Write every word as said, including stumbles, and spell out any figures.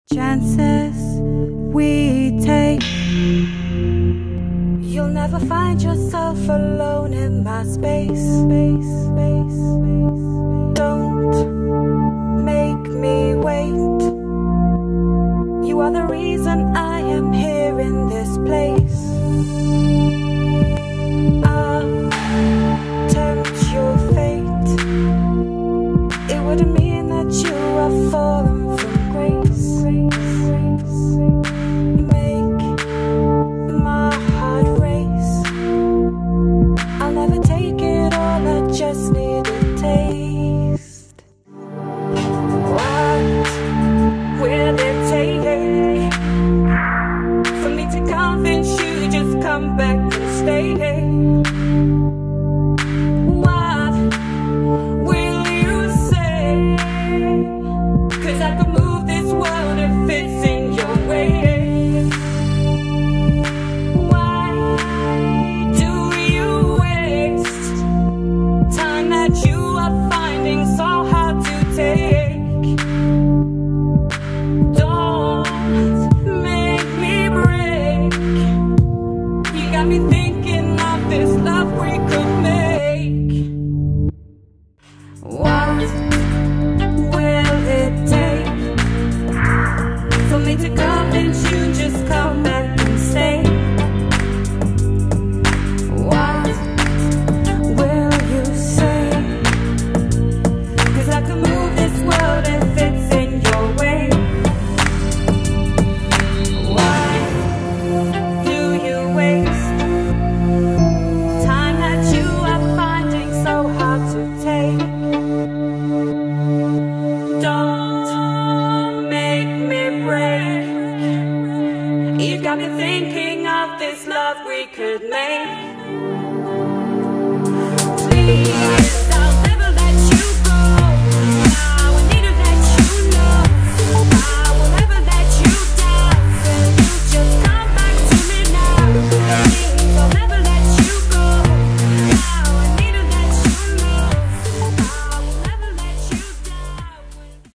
Chances we take. You'll never find yourself alone in my space. Space, space, space. Don't make me wait. You are the reason I am here in this place. I'll tempt your fate. It wouldn't mean that you are fallen from grace. Make my heart race. I'll never take it all, I just need a taste. What will it take for me to convince you just come back and stay? What will you say? 'Cause I could move this world if it's in your way. Why do you waste time that you are finding so hard to take? Don't make me break. You got me thinking of this love we could make. What will it take for me to convince you just come back and stay? What will you say? 'Cause I can move this world if it's in your way. Why do you waste time that you are finding so hard to take? Don't make me break. You've got me thinking of this love we could make.